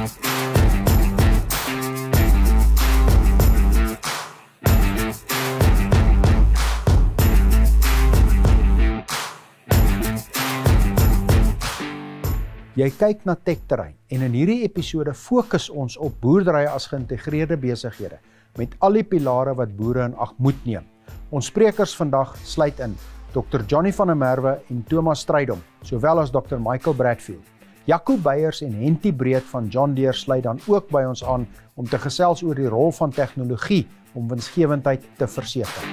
Jy kyk na Tekterrein en in hierdie episode fokus ons op boerderye as geïntegreerde besighede met al die pilare wat boere in ag moet neem. Ons sprekers vandag sluit in Dr. Johnny van der Merwe en Thomas Strydom, sowel as Dr. Michael Bradfield. Jaco Beyers en Henty Breed van John Deere sluit dan ook by ons aan om te gesels oor die rol van tegnologie om winsgewendheid te verseker.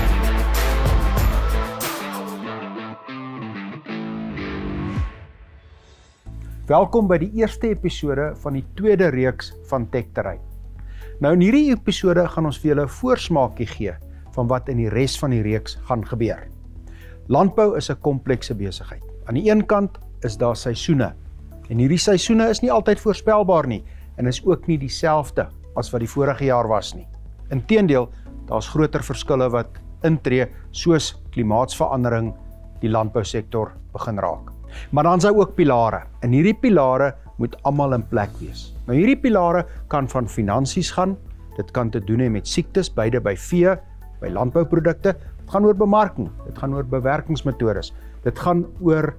Welkom by die eerste episode van die tweede reeks van Tekterrein. Nou in hierdie episode gaan ons vir julle 'n voorsmaakie gee van wat in die res van die reeks gaan gebeur. Landbou is 'n komplekse besigheid. Aan die een kant is daar seisoene. En hierdie seisoene is nie altyd voorspelbaar nie en is ook nie dieselfde as wat die vorige jaar was nie. Inteendeel, daar's groter verskille wat intree soos klimaatsverandering die landbousektor begin raak. Maar dan is daar ook pilare, en hierdie pilare moet almal in plek wees. Nou hierdie pilare kan van finansies gaan, dit kan te doen hê met siektes, beide by vee, by landbouprodukte, dit gaan oor bemarking, dit gaan oor bewerkingsmetodes, dit gaan oor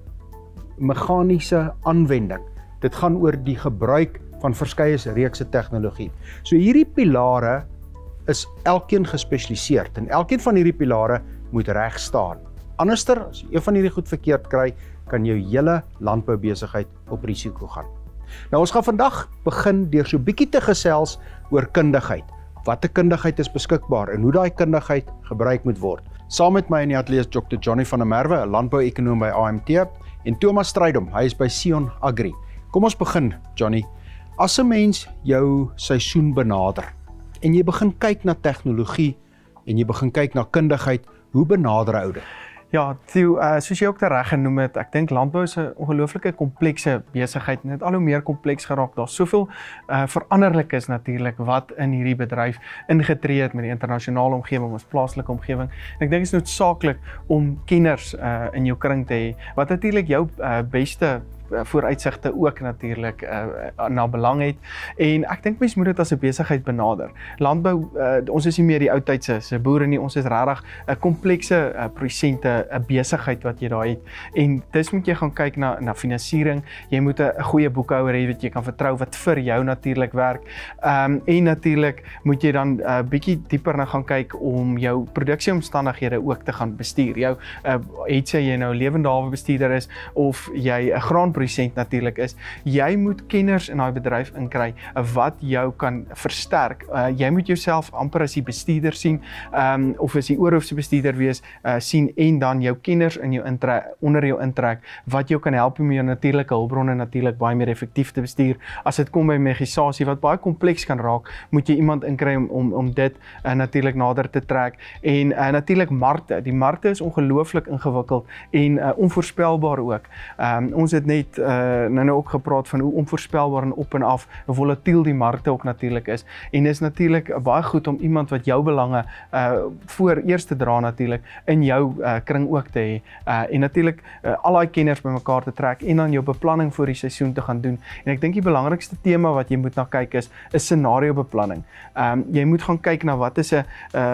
meganiese aanwending, dit gaan oor die gebruik van verskeie reekse tegnologie. So hierdie pilare is elkeen gespesialiseerd, en elkeen van hierdie pilare moet reg staan. Anderster, as jy een van hierdie goed verkeerd kry, kan jou hele landboubesigheid op risiko gaan. Nou ons gaan vandag begin deur so bietjie te gesels oor kundigheid. Watter kundigheid is beskikbaar en hoe daai kundigheid gebruik moet word. Saam met my in die ateljee is Dr. Johnny van der Merwe, 'n landbouekonoom by AMT, en Thomas Strydom, hy is by Sion Agri. Kom ons begin, Johnny. As 'n mens jou seisoen benader en jy begin kyk na tegnologie en jy begin kyk na kundigheid, hoe benader ou dit? Ja, Theo, soos jy ook reg genoem het, ek dink landbou is 'n ongelooflike komplekse besigheid en dit al hoe meer kompleks geraak. Daar's soveel veranderlikes natuurlik wat in hierdie bedryf ingetree het met die internasionale omgewing, ons plaaslike omgewing. En ek dink dit is noodsaaklik om kenners in jou kring te hê, wat natuurlik jou beste vooruitsigte ook natuurlik na belang het. En ek dink mens moet dit as 'n besigheid benader. Landbou, ons is nie meer die ou tydse boere nie, ons is regtig 'n komplekse prosente, 'n besigheid wat jy daar het. En dis moet jy gaan kyk na finansiering. Jy moet 'n goeie boekhouer hê wat jy kan vertrou, wat vir jou natuurlik werk. En natuurlik moet jy dan bietjie dieper na gaan kyk om jou produksieomstandighede ook te gaan bestuur. Jou het sy jy nou 'n lewende hawe bestuurder is of jy 'n graanprosent natuurlik is, jy moet kenners in daai bedryf inkry wat jou kan versterk. Jy moet jouself amper as die bestuurder sien, of as die oorhoofse bestuurder wees, sien en dan jou kenners in jou onder jou intrek, wat jou kan help om jou natuurlike hulpbronne natuurlik baie meer effektief te bestuur. As dit kom by mechanisasie wat baie kompleks kan raak, moet jy iemand inkry om dit natuurlik nader te trek. En natuurlik markte. Die markte is ongelooflik ingewikkeld en onvoorspelbaar ook. Ons het net nou ook gepraat van hoe onvoorspelbaar en op en af volatiel die markte ook natuurlik is. En is natuurlik baie goed om iemand wat jou belange voor eers te dra natuurlik in jou kring ook te hê. En natuurlik al daai kenners bymekaar te trek en dan jou beplanning vir die seisoen te gaan doen. En ek dink die belangrikste tema wat jy moet na kyk is scenario beplanning. Jy moet gaan kyk na wat is 'n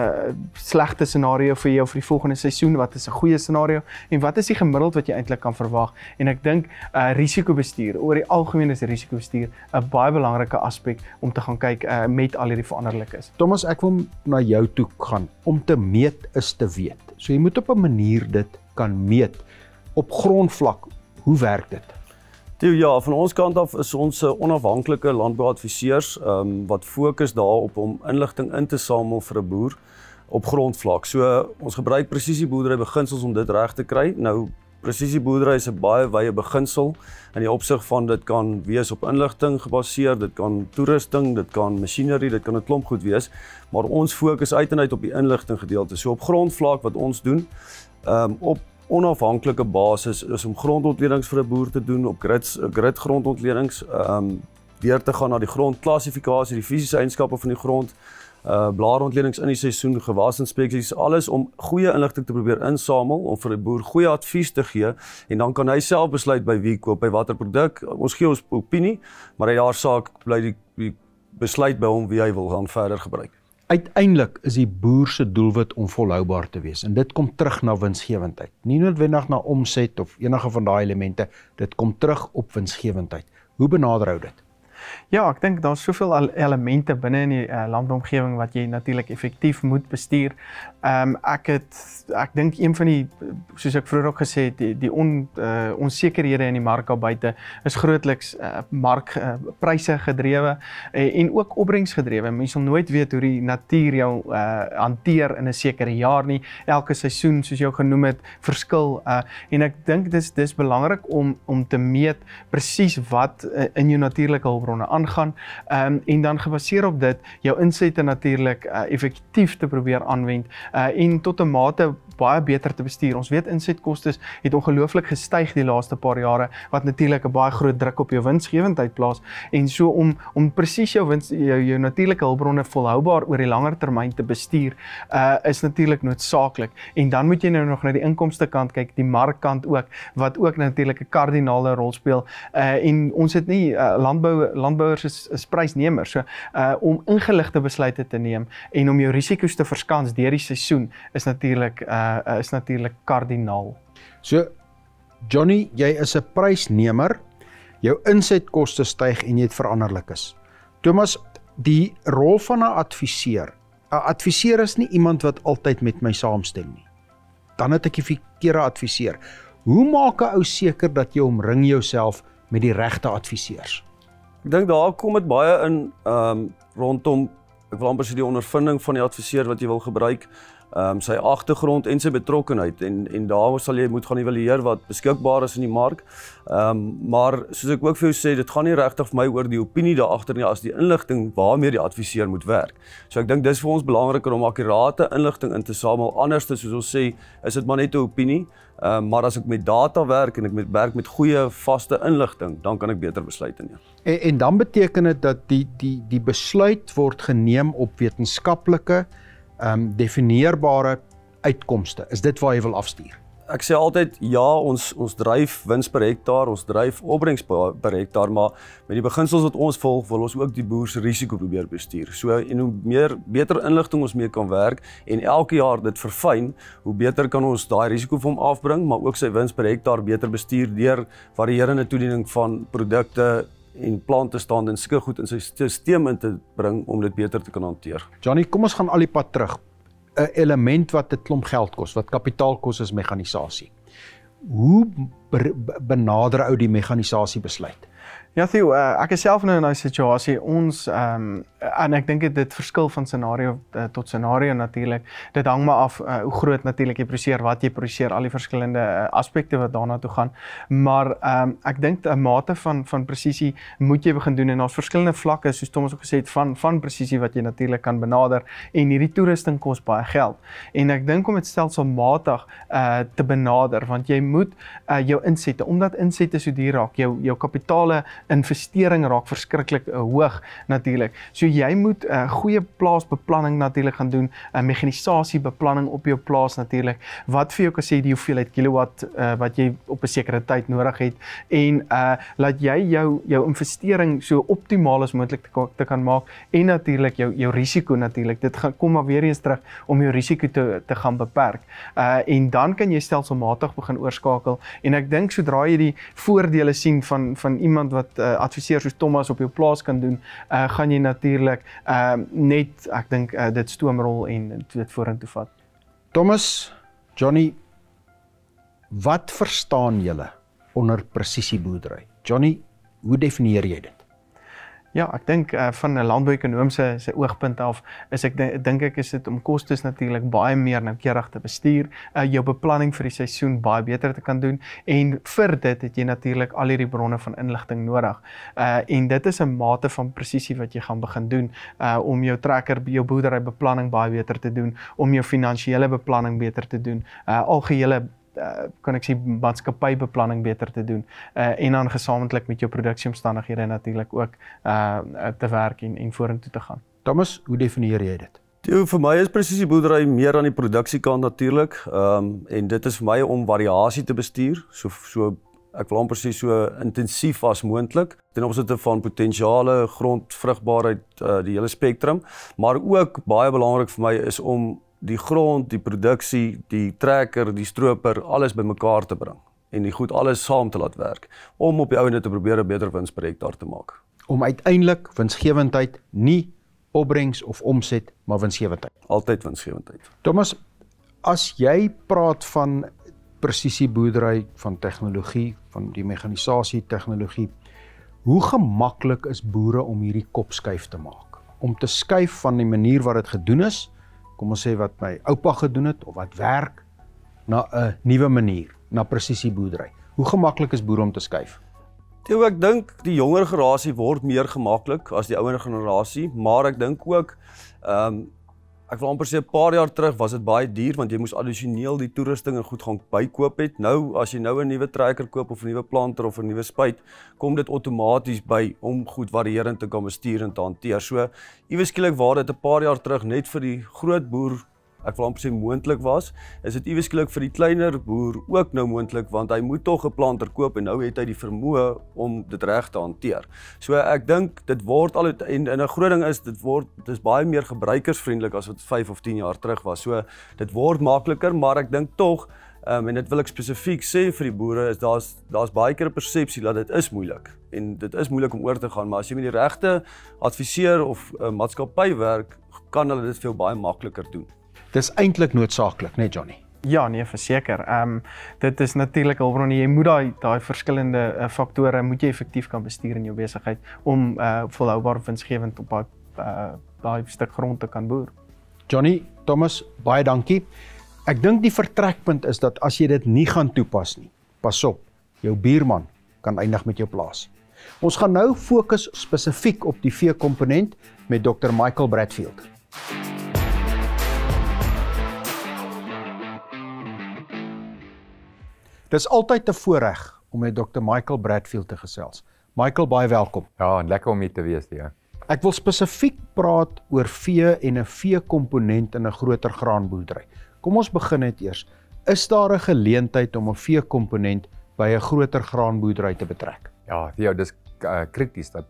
slegte scenario vir jou vir die volgende seisoen, wat is 'n goeie scenario en wat is die gemiddeld wat jy eintlik kan verwag. En ek dink risikobestuur, oor die algemeen is risikobestuur 'n baie belangrike aspek om te gaan kyk met al hierdie veranderlikes. Thomas, ek wil na jou toe gaan. Om te meet is te weet. So jy moet op 'n manier dit kan meet. Op grondvlak, hoe werk dit? Theo, ja, van ons kant af is ons onafhanklike landbouadviseurs wat fokus daarop om inligting in te samel vir 'n boer op grondvlak. So ons gebruik presisieboerdery beginsels om dit reg te kry. Nou presisieboerdery is 'n baie wye beginsel in die opsig van dit kan wees op inligting gebaseer, dit kan toerusting, dit kan masjinerie, dit kan 'n klomp goed wees, maar ons fokus uit en uit op die inligting gedeelte. So op grondvlak wat ons doen, op onafhanklike basis is om grondontledings vir 'n boer te doen, op grid grondontledings, deur te gaan na die grondklassifikasie, die fisiese eienskappe van die grond, blaarontledings in die seisoen, gewasinspeksies, alles om goeie inligting te probeer insamel, om vir die boer goeie advies te gee, en dan kan hy self besluit by wie koop, by watter produk. Ons gee ons opinie, maar uit daar saak bly die besluit by hom wie hy wil gaan verder gebruik. Uiteindelik is die boer se doelwit om volhoubaar te wees en dit kom terug na winsgewendheid. Nie noodwendig na omset of enige van daai elemente, dit kom terug op winsgewendheid. Hoe benader ou dit? Ja, ek dink daar's soveel elemente binne in die landbouomgewing wat jy natuurlik effektief moet bestuur. Ek dink een van die, soos ek vroeër ook gesê het, die onsekerhede in die mark daar buite is grootliks markpryse gedrewe en ook opbrengsgedrewe. Mens sal nooit weet hoe die natuur jou hanteer in 'n sekere jaar nie. Elke seisoen, soos jy ook genoem het, verskil. En ek dink dis belangrik om te meet presies wat in jou natuurlike hulpbronne aangaan en dan gebaseer op dit jou insette natuurlik effektief te probeer aanwend en tot 'n mate baie beter te bestuur. Ons weet insetkostes het ongelooflik gestyg die laaste paar jare wat natuurlik 'n baie groot druk op jou winsgewendheid plaas en so om presies jou natuurlike hulpbronne volhoubaar oor die langer termyn te bestuur is natuurlik noodsaaklik. En dan moet jy nou nog na die inkomste kant kyk, die markkant ook wat ook natuurlik 'n kardinale rol speel. En ons het nie landbouers is prysnemers. So om ingeligte besluite te neem en om jou risiko's te verskans deur die seisoen is natuurlik kardinaal. So Johnny, jy is 'n prysnemer, jou insetkoste styg en jy het veranderlikes. Thomas, die rol van 'n adviseur. 'n Adviseur is nie iemand wat altyd met my saamstem nie. Dan het ek die verkeerde adviseur. Hoe maak 'n ou seker dat jy omring jouself met die regte adviseurs? Ek dink daar kom dit baie in rondom, ek wil amper sê die ondervinding van die adviseur wat jy wil gebruik, sy agtergrond en sy betrokkenheid en daar sal jy moet gaan evalueer wat beskikbaar is in die mark. Maar soos ek ook vir jou sê, dit gaan nie regtig vir my oor die opinie daar agter nie as die inligting waarmee die adviseur moet werk. So ek dink dis vir ons belangriker om akkurate inligting in te samel. Anders soos ons sê, is dit maar net 'n opinie. Maar as ek met data werk en ek werk met goeie vaste inligting, dan kan ek beter besluite neem. En dan beteken dit dat die besluit word geneem op wetenskaplike definieerbare uitkomste. Is dit waar jy wil afstuur? Ek sê altyd, ja, ons dryf wins per hektaar, ons dryf opbrengs per hektaar, maar met die beginsels wat ons volg, wil ons ook die boer se risiko probeer bestuur. So, en hoe beter inligting ons mee kan werk, en elke jaar dit verfyn, hoe beter kan ons daai risiko vir hom afbring, maar ook sy wins per hektaar beter bestuur deur varierende toediening van produkte en plantestand en sulke goed in sy stelsel in te bring om dit beter te kan hanteer. Johnny, kom ons gaan al die pad terug. 'n Element wat 'n klomp geld kos, wat kapitaal kos is mekanisasie. Hoe benader ou die mekanisasie besluit? Ja, Theo, ek is self nou in 'n situasie, en ek dink dit verskil van scenario tot scenario natuurlik. Dit hang maar af hoe groot natuurlik jy produseer, wat jy produseer, al die verskillende aspekte wat daarna toe gaan. Maar ek dink 'n mate van presisie moet jy begin doen en daar's verskillende vlakke, soos Thomas ook gesê het, van presisie wat jy natuurlik kan benader en hierdie toerusting kos baie geld. En ek dink om dit stelselmatig te benader, want jy moet jou insette, omdat insette so duur raak, jou kapitale investering raak verskriklik hoog natuurlik. So jy moet goeie plaasbeplanning natuurlik gaan doen, mechanisasiebeplanning op jou plaas natuurlik, wat vir jou kan sê die hoeveelheid kilowatt wat jy op 'n sekere tyd nodig het en laat jy jou investering so optimaal as moontlik te kan maak en natuurlik jou risiko natuurlik. Dit kom maar weer eens terug om jou risiko te gaan beperk. En dan kan jy stelselmatig begin oorskakel en ek dink sodra jy die voordele sien van iemand wat adviseur soos Thomas op jou plaas kan doen, gaan jy natuurlik net, ek dink, dit stoomrol en dit vorentoe vat. Thomas, Johnny, wat verstaan julle onder presisieboerdery? Johnny, hoe definieer jy dit? Ja, ek dink van 'n landbouekonoom se oogpunt af dink ek is dit om kostes natuurlik baie meer noukeurig te bestuur, jou beplanning vir die seisoen baie beter te kan doen en vir dit het jy natuurlik al hierdie bronne van inligting nodig. En dit is 'n mate van presisie wat jy gaan begin doen om jou trekker, jou boerderybeplanning baie beter te doen, om jou finansiële beplanning beter te doen, algehele kan ek sê maatskappybeplanning beter te doen en dan gesamentlik met jou produksieomstandighede natuurlik ook te werk en vorentoe te gaan. Thomas, hoe definieer jy dit? Vir my is presisieboerdery meer aan die produksiekant natuurlik, en dit is vir my om variasie te bestuur, ek wil amper sê so intensief as moontlik ten opsigte van potensiale, grondvrugbaarheid, die hele spektrum, maar ook baie belangrik vir my is om die grond, die produksie, die trekker, die stroper, alles bymekaar te bring en die goed alles saam te laat werk om op die ouende te probeer 'n beter wins per hektaar te maak. Om uiteindelik winsgewendheid, nie opbrengs of omset, maar winsgewendheid. Altyd winsgewendheid. Thomas, as jy praat van presisieboerdery, van tegnologie, van die mekanisasie tegnologie, hoe gemaklik is boere om hierdie kopskuif te maak? Om te skuif van die manier wat dit gedoen is, kom ons sê wat my oupa gedoen het, of wat werk, na 'n nuwe manier, na presisieboerdery. Hoe gemaklik is boere om te skuif? Theo, ek dink die jonger generasie word meer gemaklik as die ouer generasie, maar ek dink ook, ek wil amper sê 'n paar jaar terug was dit baie duur want jy moes addisioneel die toerusting en goed gaan bykoop het. Nou as jy nou 'n nuwe trekker koop of 'n nuwe planter of 'n nuwe spuit, kom dit outomaties by om goed variërend te kan bestuur en te hanteer. So iewes skielik waar dit 'n paar jaar terug net vir die groot boer, ek wil amper sê moontlik was, is dit iewes skielik vir die kleiner boer ook nou moontlik want hy moet tog 'n planter koop en nou het hy die vermoë om dit reg te hanteer. So ek dink dit word al en 'n groot ding is dit is baie meer gebruikersvriendelik as wat 5 of 10 jaar terug was. So dit word makliker, maar ek dink tog en dit wil ek spesifiek sê vir die boere is daar's baie keer 'n persepsie dat dit is moeilik en dit is moeilik om oor te gaan, maar as jy met die regte adviseur of maatskappy werk, kan hulle dit veel baie makliker doen. Dis eintlik noodsaaklik, né Johnny? Ja, nee, verseker. Dit is natuurlik hulpbron. Jy moet daai verskillende faktore moet jy effektief kan bestuur in jou besigheid om volhoubaar winsgewend op daai stuk grond te kan boer. Johnny, Thomas, baie dankie. Ek dink die vertrekpunt is dat as jy dit nie gaan toepas nie, pas op, jou buurman kan eindig met jou plaas. Ons gaan nou fokus spesifiek op die veekomponent met Dr. Michael Bradfield. Dis altyd 'n voorreg om met Dr. Michael Bradfield te gesels. Michael, baie welkom. Ja, en lekker om hier te wees, ja. Ek wil spesifiek praat oor vee en 'n veekomponent in 'n groter graanboerdery. Kom ons begin net eers. Is daar 'n geleentheid om 'n veekomponent by 'n groter graanboerdery te betrek? Ja, Theo, dis krities dat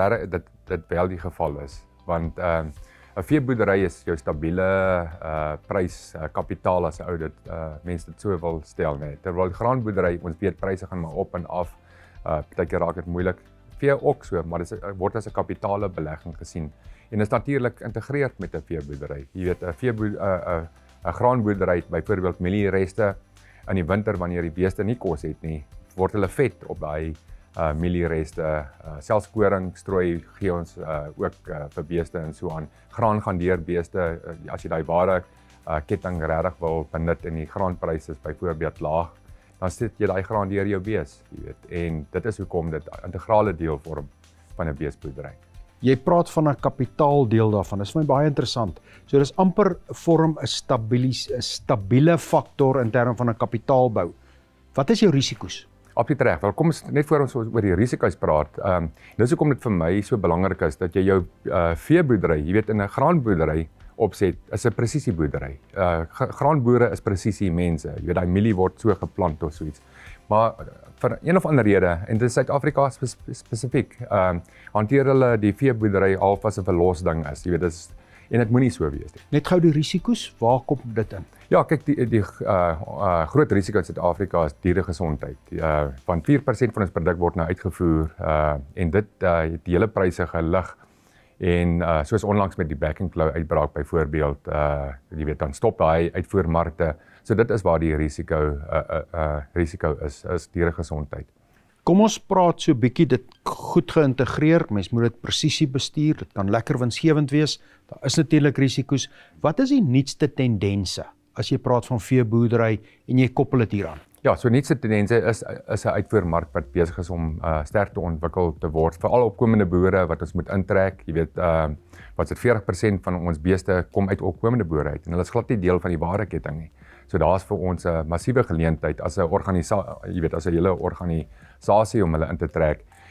dit wel die geval is, want 'n veeboerdery is jou stabiele prys kapitaal as 'n ou dit mense dit so wil stel, nee. Terwyl graanboerdery, ons weet pryse gaan maar op en af. Partykeer raak dit moeilik. Vee ook so, maar dit word as 'n kapitale belegging gesien en is natuurlik geïntegreerd met 'n veeboerdery. Jy weet 'n graanboerdery, byvoorbeeld mieliereste in die winter wanneer die beeste nie kos het nie, word hulle vet op daai mieliereste, selfs koring strooi gee ons ook vir beeste en so aan. Graan gaan deur beeste, as jy daai ware ketting regtig wil benut en die graanpryse is byvoorbeeld laag, dan sit jy daai graan deur jou bees, jy weet. En dit is hoekom dit 'n integrale deel vorm van 'n beesboerdery. Jy praat van 'n kapitaaldeel daarvan. Dis vir my baie interessant. So dis amper vorm 'n stabiele faktor in terme van 'n kapitaalbou. Wat is jou risiko's? Absoluut reg. Wel, kom ons net voor ons oor die risiko's praat. Dis hoekom dit vir my so belangrik is dat jy jou veeboerdery, jy weet in 'n graanboerdery opset is 'n presisieboerdery. Graanboere is presisie mense. Jy weet daai mielie word so geplant of so iets. Maar vir een of ander rede en dit is Suid-Afrika spesifiek, hanteer hulle die veeboerdery half as 'n verlosding is. Jy weet dis en dit moenie so wees nie. Net gou die risiko's, waar kom dit in? Ja, kyk die groot risiko in Suid-Afrika is dieregesondheid. Want 4% van ons produk word nou uitgevoer en dit het die hele pryse gelig. En soos onlangs met die back and claw uitbraak byvoorbeeld, jy weet dan stop daai uitvoermarkte. So dit is waar die risiko is dieregesondheid. Kom ons praat so 'n bietjie dit goed geïntegreer. Mens moet dit presisie bestuur. Dit kan lekker winsgewend wees. Daar is natuurlik risiko's. Wat is die nuutste tendense as jy praat van veeboerdery en jy koppel dit hieraan? Ja, so nuutste tendense is 'n uitvoermark wat besig is om sterk te ontwikkel te word. Veral opkomende boere wat ons moet intrek. Jy weet, wat is dit 40% van ons beeste kom uit opkomende boere uit en hulle is glad nie deel van die waardeketting nie. So daar's vir ons 'n massiewe geleentheid as 'n organisasie, jy weet, as 'n hele organisasie om hulle in te trek.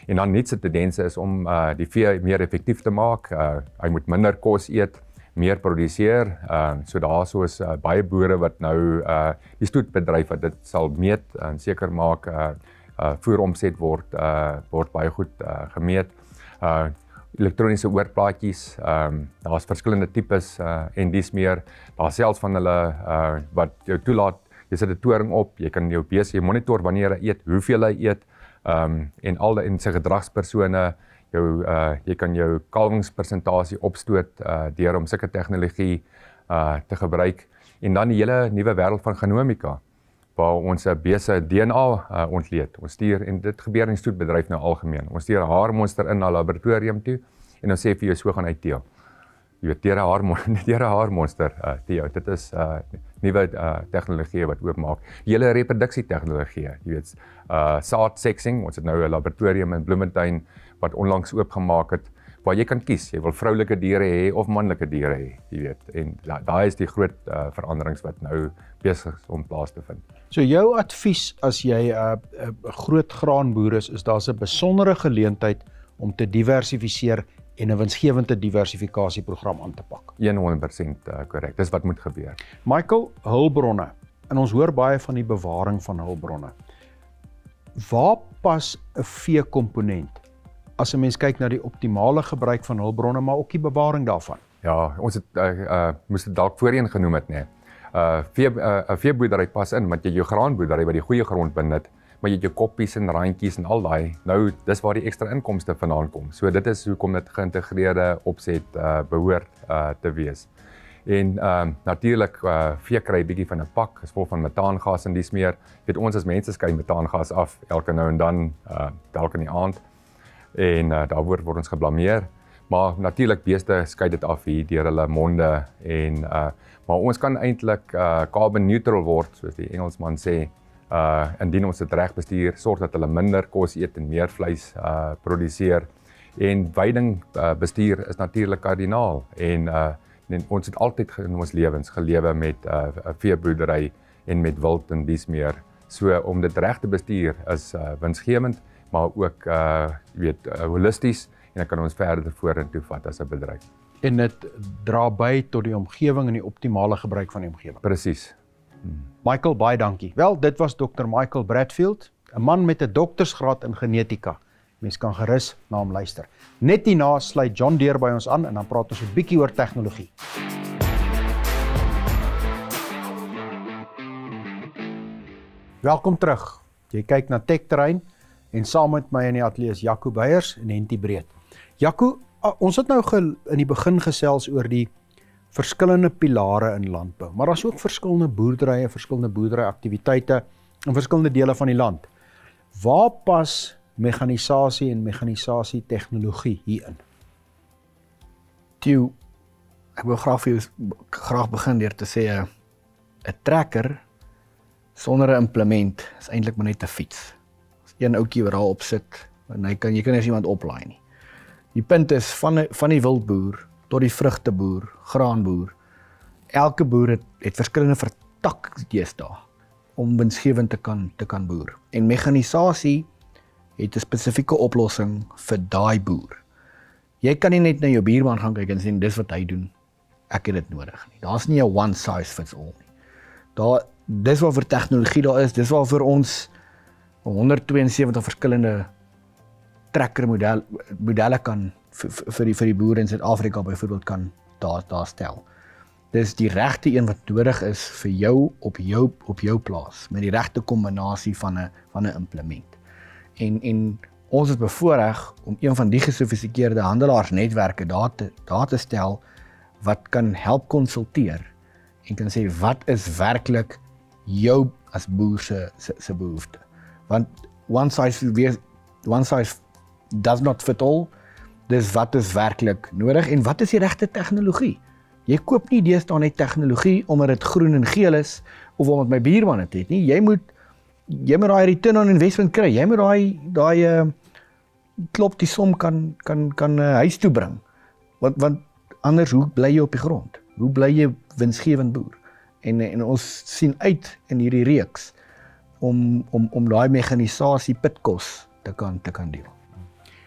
En dan nuutste tendense is om die vee meer effektief te maak. Hy moet minder kos eet, meer produseer. So daar soos baie boere wat nou die stoetbedryf wat dit sal meet en seker maak voeromset word baie goed gemeet. Elektroniese oorplaatjies, daar's verskillende tipes en dis meer. Daar's selfs van hulle wat jou toelaat, jy sit 'n toring op, jy kan jou beeste monitor wanneer hy eet, hoeveel hy eet, en al in sy gedragspersone, jy kan jou kalwingspersentasie opstoot deur om sulke tegnologie te gebruik. En dan die hele nuwe wêreld van genomika, waar ons 'n beeste DNA ontleed. Ons stuur, en dit gebeur in die stoetbedryf nou algemeen. Ons stuur 'n haarmonster in na laboratorium toe en ons sê vir jou so gaan hy teel. Jy weet, deur 'n haarmonster teel. Dit is nuwe tegnologie wat oopmaak. Die hele reproduksietegnologie, jy weet, saadsexing. Ons het nou 'n laboratorium in Bloemfontein wat onlangs oopgemaak het, waar jy kan kies, jy wil vroulike diere hê of manlike diere hê, jy weet. En daai is die groot veranderings wat nou besig is om plaas te vind. So jou advies as jy 'n groot graanboer is daar's 'n besondere geleentheid om te diversifiseer en 'n winsgewende diversifikasieprogram aan te pak. 100% korrek. Dis wat moet gebeur. Michael, hulpbronne. En ons hoor baie van die bewaring van hulpbronne. Waar pas 'n vee-komponent as 'n mens kyk na die optimale gebruik van hulpbronne, maar ook die bewaring daarvan? Ja, ons het moes dit dalk voorheen genoem het, nee. 'n veeboerdery pas in, want jy jou graanboerdery wat die goeie grond benut, maar jy het jou koppies en randjies en al daai. Nou, dis waar die ekstra inkomste vandaan kom. So dit is hoekom dit geïntegreerde opset behoort te wees. En natuurlik vee kry bietjie van 'n pak, is vol van metaangas en dis meer. Jy weet, ons as mense skei metaangas af elke nou en dan, dalk in die aand. En daaroor word ons geblameer. Maar natuurlik beeste skei dit af hier deur hulle monde en maar ons kan eintlik carbon neutral word, soos die Engelsman sê, indien ons dit reg bestuur, sorg dat hulle minder kos eet en meer vleis produseer. En veiding bestuur is natuurlik kardinaal en ons het altyd in ons lewens gelewe met 'n veeboerdery en met wild en dis meer. So om dit reg te bestuur is winsgewend, maar ook holisties, en dan kan ons verder vorentoe vat as 'n bedryf. En dit dra by tot die omgewing en die optimale gebruik van die omgewing. Presies. Michael, baie dankie. Wel, dit was Dr. Michael Bradfield, 'n man met 'n doktorsgraad in genetika. Mens kan gerus na hom luister. Net hierna sluit John Deere by ons aan en dan praat ons 'n bietjie oor tegnologie. Welkom terug. Jy kyk na Tekterrein en saam met my in die ateljee is Jaco Beyers en Henty Breed. Jaco, ons het nou in die begin gesels oor die verskillende pilare in landbou, maar daar's ook verskillende boerderye, verskillende boerderyaktiwiteite in verskillende dele van die land. Waar pas mekanisasie en mekanisasie tegnologie hierin? Toe, ek wil graag begin deur te sê 'n trekker sonder 'n implement is eintlik maar net 'n fiets. As een ouetjie wat daar op sit, en jy kan eers iemand oplaai nie. Die punt is van die wildboer tot die vrugteboer, graanboer. Elke boer het verskillende vertakkings deesdae om winsgewend te kan boer. En mekanisasie het 'n spesifieke oplossing vir daai boer. Jy kan nie net na jou buurman gaan kyk en sê dis wat hy doen, ek het dit nodig nie. Daar's nie 'n one size fits all nie. Dis wat vir tegnologie daar is, dis wat vir ons 172 verskillende trekkermodelle kan vir die boere in Suid-Afrika byvoorbeeld kan daar stel. Dis die regte een wat nodig is vir jou op jou plaas met die regte kombinasie van 'n implement. En ons is bevoorreg om een van die gesofistikeerde handelaarsnetwerke daar te stel wat kan help konsulteer en kan sê wat is werklik jou as boer se behoefte. Want one size does not fit all. Dis wat is werklik nodig en wat is die regte tegnologie? Jy koop nie deesdae net tegnologie omdat dit groen en geel is of omdat my buurman dit het nie. Jy moet daai return on investment kry. Jy moet daai klop die som kan huis toe bring. Want anders hoe bly jy op die grond? Hoe bly jy winsgewend boer? En ons sien uit in hierdie reeks om daai mekanisasie pitkos te kan deel.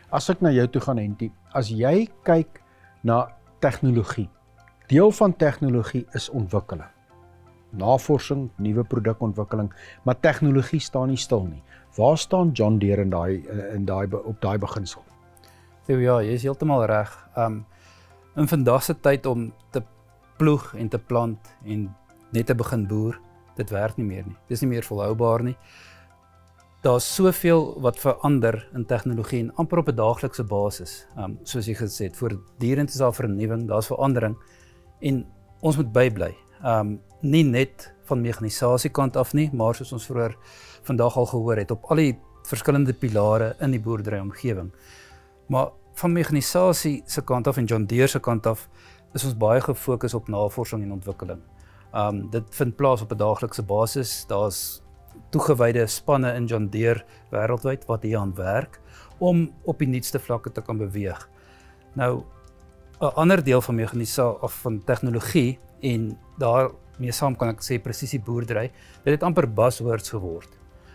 As ek na jou toe gaan, Henty, as jy kyk na tegnologie, deel van tegnologie is ontwikkeling. Navorsing, nuwe produkontwikkeling, maar tegnologie staan nie stil nie. Waar staan John Deere op daai beginsel? Theo, ja, jy is heeltemal reg. In vandag se tyd om te ploeg en te plant en net te begin boer, dit werk nie meer nie. Dis nie meer volhoubaar nie. Daar's soveel wat verander in tegnologie en amper op 'n daaglikse basis. Soos jy gesê het, voortdurend is daar vernuwing, daar's verandering en ons moet bybly. Nie net van mekanisasie kant af nie, maar soos ons vroeër vandag al gehoor het, op al die verskillende pilare in die boerdery omgewing. Maar van mekanisasie se kant af en John Deere se kant af is ons baie gefokus op navorsing en ontwikkeling. Dit vind plaas op 'n daaglikse basis. Daar's toegewyde spanne in John Deere wêreldwyd wat hier aan werk om op die nuutste vlakke te kan beweeg. Nou 'n ander deel van mekanisasie of van tegnologie en daarmee saam kan ek sê presisie boerdery, dit het amper buzzwords geword.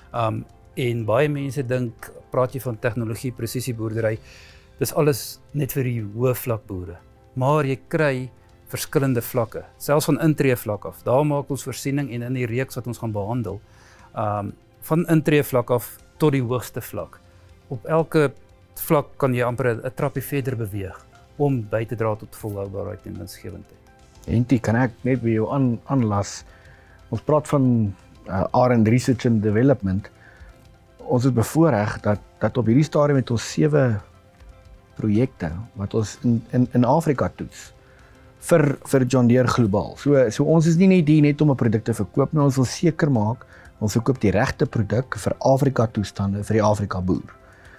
En baie mense dink, praat jy van tegnologie, presisie boerdery, dis alles net vir die hoë vlak boere. Maar jy kry verskillende vlakke, selfs van intree vlak af. Daar maak ons voorsiening en in die reeks wat ons gaan behandel, van intree vlak af tot die hoogste vlak. Op elke vlak kan jy amper 'n trappie verder beweeg om by te dra tot volhoubaarheid en winsgewendheid. Henty, kan ek net by jou aanlas? Ons praat van R&D Research and Development. Ons is bevoorreg dat op hierdie stadium het ons 7 projekte wat ons in Afrika toets vir John Deere globaal. So ons is nie net hier net om 'n produk te verkoop, maar ons wil seker maak ons verkoop die regte produk vir Afrika toestande vir die Afrika boer.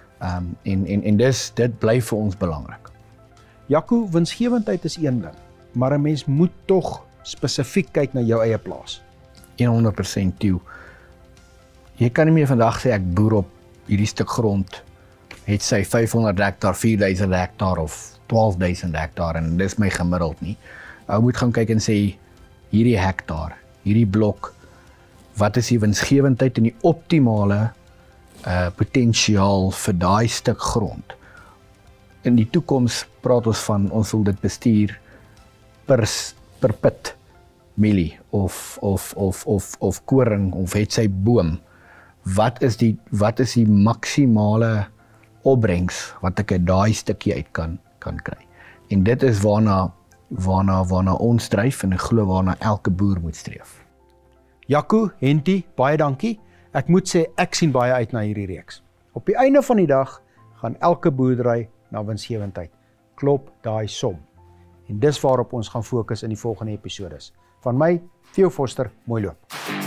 En dit bly vir ons belangrik. Jaco, winsgewendheid is een ding, maar 'n mens moet tog spesifiek kyk na jou eie plaas. 100% toe. Jy kan nie meer vandag sê ek boer op hierdie stuk grond, het sy 500 hektaar, 4000 hektaar of 12000 hektaar en dis my gemiddeld nie. Ou moet gaan kyk en sê hierdie hektaar, hierdie blok, wat is die winsgewendheid en die optimale potensiaal vir daai stuk grond. In die toekoms praat ons van ons wil dit bestuur per pit mielie of koring of het sy boom. Wat is die maksimale opbrengs wat ek uit daai stukkie uit kan kry. En dit is waarna ons dryf en ek glo waarna elke boer moet streef. Jaco, Henty, baie dankie. Ek moet sê ek sien baie uit na hierdie reeks. Op die einde van die dag gaan elke boerdery na winsgewendheid. Klop daai som. En dis waarop ons gaan fokus in die volgende episodes. Van my, Theo Forster, mooi loop.